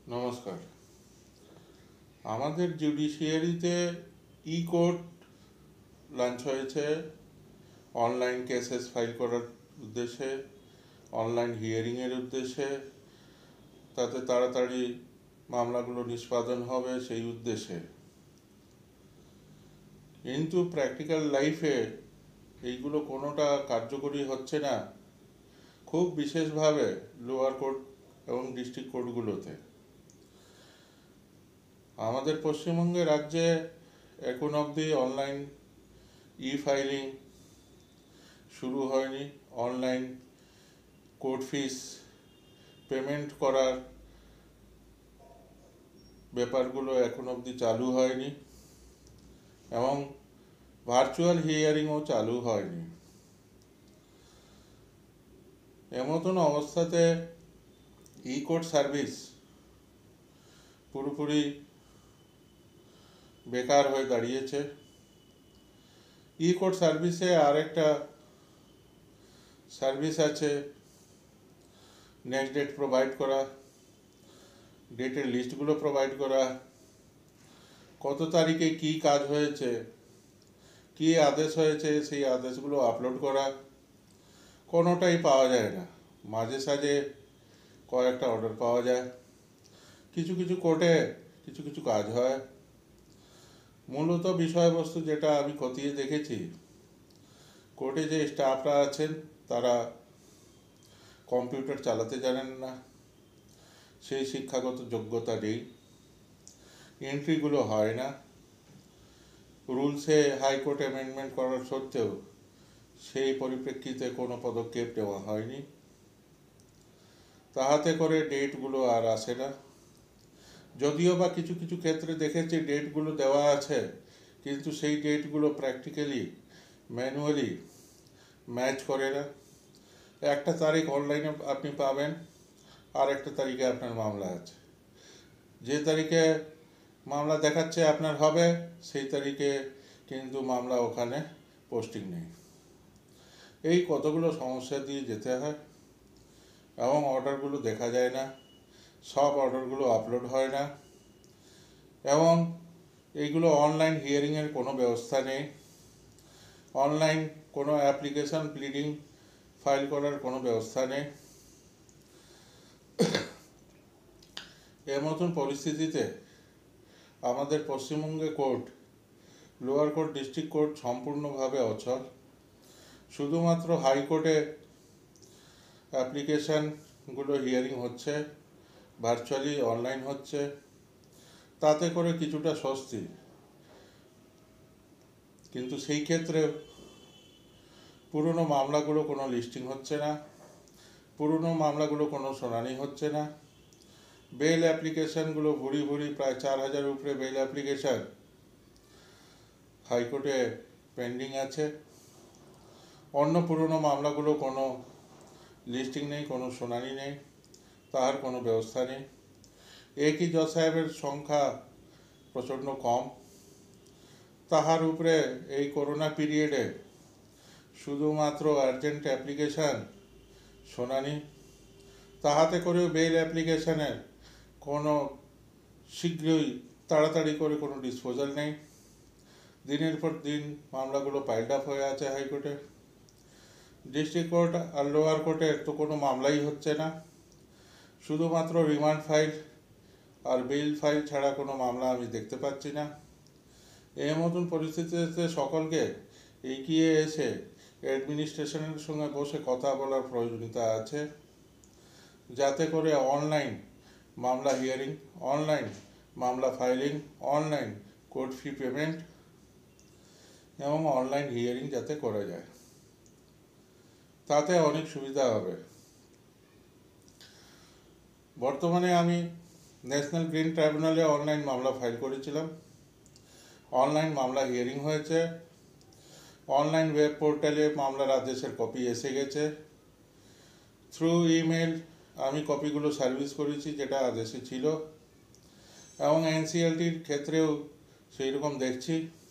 নমস্কার। আমাদের জুডিশিয়ারিতে কোর্ট লঞ্চ হয়েছে অনলাইন কেসেস ফাইল করার উদ্দেশ্যে, অনলাইন হিয়ারিংয়ের উদ্দেশ্যে, তাতে তাড়াতাড়ি মামলাগুলো নিষ্পাদন হবে সেই উদ্দেশ্যে। কিন্তু প্র্যাকটিক্যাল লাইফে এইগুলো কোনোটা কার্যকরী হচ্ছে না, খুব বিশেষভাবে লোয়ার কোর্ট এবং ডিস্ট্রিক্ট কোর্টগুলোতে। আমাদের পশ্চিমবঙ্গে রাজ্যে এখন অবধি অনলাইন ফাইলিং শুরু হয়নি। অনলাইন কোর্ট ফিস পেমেন্ট করার ব্যাপারগুলো এখন অবধি চালু হয়নি এবং ভার্চুয়াল হিয়ারিংও চালু হয়নি। এমতন অবস্থাতে কোর্ট সার্ভিস পুরোপুরি বেকার হয়ে দাঁড়িয়েছে। কোর্ট সার্ভিসে আরেকটা সার্ভিস আছে, নেক্সট ডেট প্রোভাইড করা, ডেটের লিস্টগুলো প্রোভাইড করা, কত তারিখে কি কাজ হয়েছে, কি আদেশ হয়েছে সেই আদেশগুলো আপলোড করা। কোনোটাই পাওয়া যায় না। মাঝে সাঝে কয়েকটা অর্ডার পাওয়া যায়, কিছু কিছু কোর্টে কিছু কিছু কাজ হয়। মূলত বিষয়বস্তু যেটা আমি খতিয়ে দেখেছি, কোর্টে যে স্টাফরা আছেন তারা কম্পিউটার চালাতে জানেন না, সেই শিক্ষাগত যোগ্যতা নেই, এন্ট্রিগুলো হয় না। রুলসে হাইকোর্ট অ্যামেন্ডমেন্ট করার সত্ত্বেও সেই পরিপ্রেক্ষিতে কোনো পদক্ষেপ নেওয়া হয়নি। তাহাতে করে ডেটগুলো আর আসে না। যদিও বা কিছু কিছু ক্ষেত্রে দেখেছি ডেটগুলো দেওয়া আছে, কিন্তু সেই ডেটগুলো প্র্যাকটিক্যালি ম্যানুয়ালি ম্যাচ করে না। একটা তারিখ অনলাইনে আপনি পাবেন, আর একটা তারিখে আপনার মামলা আছে। যে তারিখে মামলা দেখাচ্ছে আপনার হবে, সেই তারিখে কিন্তু মামলা ওখানে পোস্টিং নেই। এই কতগুলো সমস্যা দিয়ে যেতে হয় এবং অর্ডারগুলো দেখা যায় না, সব অর্ডারগুলো আপলোড হয় না এবং এইগুলো অনলাইন হিয়ারিংয়ের কোনো ব্যবস্থা নেই। অনলাইন কোনো অ্যাপ্লিকেশন প্লিডিং ফাইল করার কোনো ব্যবস্থা নেই। এর মতন পরিস্থিতিতে আমাদের পশ্চিমবঙ্গে court, lower court, district court সম্পূর্ণভাবে অচল। শুধুমাত্র হাইকোর্টে অ্যাপ্লিকেশানগুলো হিয়ারিং হচ্ছে, ভার্চুয়ালি অনলাইন হচ্ছে, তাতে করে কিছুটা স্বস্তি। কিন্তু সেই ক্ষেত্রে পুরনো মামলাগুলো কোনো লিস্টিং হচ্ছে না, পুরনো মামলাগুলো কোনো শুনানি হচ্ছে না। বেল অ্যাপ্লিকেশানগুলো ভুরি ভুরি, প্রায় 4000 উপরে বেল অ্যাপ্লিকেশান হাইকোর্টে পেন্ডিং আছে। অন্য পুরনো মামলাগুলো কোনো লিস্টিং নেই, কোনো শুনানি নেই, তার কোনো ব্যবস্থা নেই। একই জজ সাহেবের সংখ্যা প্রচণ্ড কম। তাহার উপরে এই করোনা পিরিয়ডে শুধুমাত্র আর্জেন্ট অ্যাপ্লিকেশান শুনানি, তাহাতে করেও বেল অ্যাপ্লিকেশানের কোনো শীঘ্রই তাড়াতাড়ি করে কোনো ডিসপোজাল নেই। দিনের পর দিন মামলাগুলো পাইল্ড আপ হয়ে আছে হাইকোর্টে। ডিস্ট্রিক্ট কোর্ট আর লোয়ার কোর্টের তো কোনো মামলাই হচ্ছে না, শুধুমাত্র রিমান্ড ফাইল আর বেল ফাইল ছাড়া কোনো মামলা আমি দেখতে পাচ্ছি না। এই মতন পরিস্থিতিতে সকলকে এগিয়ে এসে অ্যাডমিনিস্ট্রেশনের সঙ্গে বসে কথা বলার প্রয়োজনীয়তা আছে, যাতে করে অনলাইন মামলা হিয়ারিং, অনলাইন মামলা filing, online court fee payment এবং অনলাইন হিয়ারিং যাতে করা যায়, তাতে অনেক সুবিধা হবে। বর্তমানে আমি ন্যাশনাল গ্রিন ট্রাইব্যুনালে অনলাইন মামলা ফাইল করেছিলাম, অনলাইন মামলা হিয়ারিং হয়েছে, অনলাইন ওয়েব পোর্টালে মামলার আদেশের কপি এসে গেছে। থ্রু ইমেল আমি কপিগুলো সার্ভিস করেছি যেটা আদেশে ছিল, এবং এনসিএলটির ক্ষেত্রেও সেই রকম দেখছি।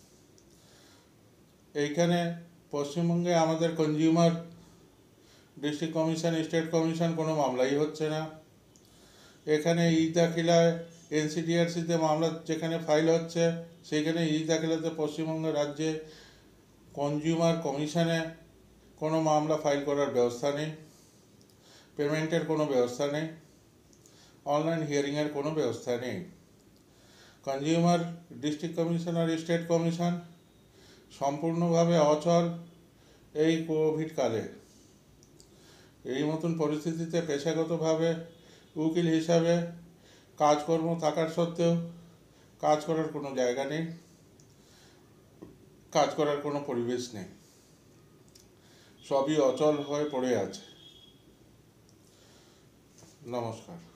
এইখানে পশ্চিমবঙ্গে আমাদের consumer district commission, state commission কোনো মামলাই হচ্ছে না। এখানে ই দাখিলায় এনসিডিআরসিতে মামলা যেখানে ফাইল হচ্ছে সেখানে ই দাখিলাতে পশ্চিমবঙ্গ রাজ্যে কনজিউমার কমিশনে কোনো মামলা ফাইল করার ব্যবস্থা নেই, পেমেন্টের কোনো ব্যবস্থা নেই, অনলাইন হিয়ারিংয়ের কোনো ব্যবস্থা নেই। Consumer district commissioner state commission সম্পূর্ণভাবে অচল এই কোভিডকালে। এই মতন পরিস্থিতিতে পেশাগতভাবে উকিল হিসাবে কাজকর্ম থাকার সত্ত্বেও কাজ করার কোনো জায়গা নেই, কাজ করার কোনো পরিবেশ নেই, সবই অচল হয়ে পড়ে আছে। নমস্কার।